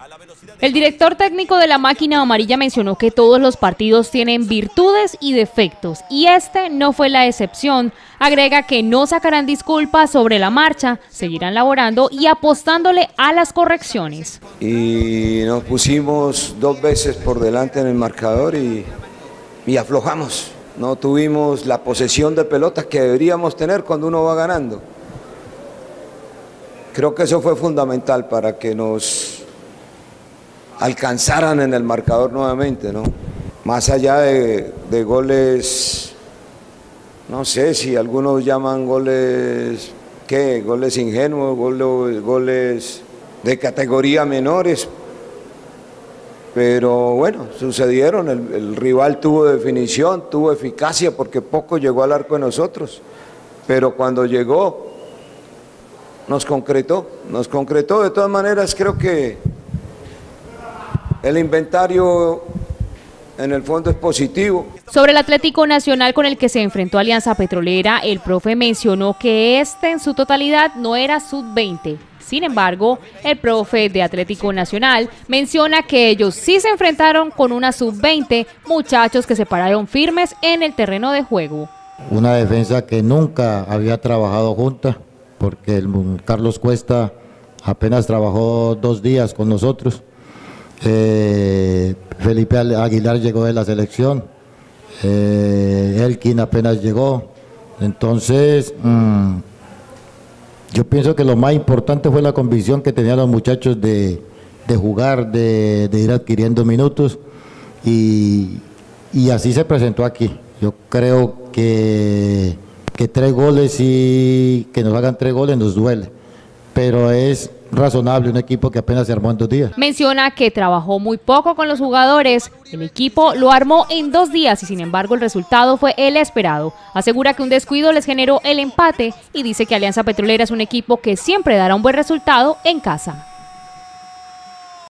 El director técnico de la máquina amarilla mencionó que todos los partidos tienen virtudes y defectos y este no fue la excepción. Agrega que no sacarán disculpas sobre la marcha, seguirán laborando y apostándole a las correcciones. Y nos pusimos 2 veces por delante en el marcador y aflojamos. No tuvimos la posesión de pelota que deberíamos tener cuando uno va ganando. Creo que eso fue fundamental para que nos alcanzaran en el marcador nuevamente, ¿no? Más allá de goles, no sé si algunos llaman goles, ¿qué? Goles ingenuos, goles de categoría menores, pero bueno, sucedieron, el rival tuvo definición, tuvo eficacia porque poco llegó al arco de nosotros, pero cuando llegó nos concretó, de todas maneras creo que el inventario en el fondo es positivo. Sobre el Atlético Nacional con el que se enfrentó Alianza Petrolera, el profe mencionó que este en su totalidad no era sub-20. Sin embargo, el profe de Atlético Nacional menciona que ellos sí se enfrentaron con una sub-20, muchachos que se pararon firmes en el terreno de juego. Una defensa que nunca había trabajado junta, porque el Carlos Cuesta apenas trabajó 2 días con nosotros. Felipe Aguilar llegó de la selección, Elkin apenas llegó, entonces yo pienso que lo más importante fue la convicción que tenían los muchachos de jugar, de ir adquiriendo minutos y así se presentó aquí. Yo creo que 3 goles y que nos hagan 3 goles nos duele, pero es razonable un equipo que apenas se armó en 2 días. Menciona que trabajó muy poco con los jugadores, el equipo lo armó en 2 días y sin embargo el resultado fue el esperado. Asegura que un descuido les generó el empate y dice que Alianza Petrolera es un equipo que siempre dará un buen resultado en casa.